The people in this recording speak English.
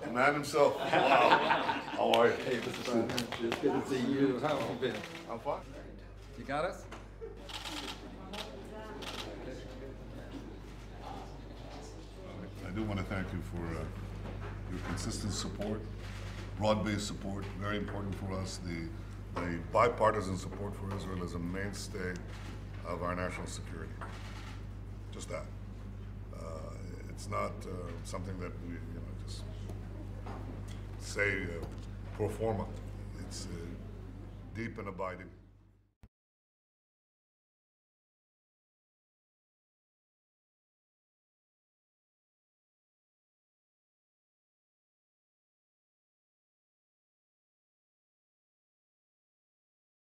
The man himself. Wow. How are you? Hey, Mr. President. It's good to see you. How have you been? I'm fine. You got us? I do want to thank you for your consistent support, broad-based support, very important for us. The bipartisan support for Israel is a mainstay of our national security. Just that. It's not something that we just say pro forma. It's deep and abiding.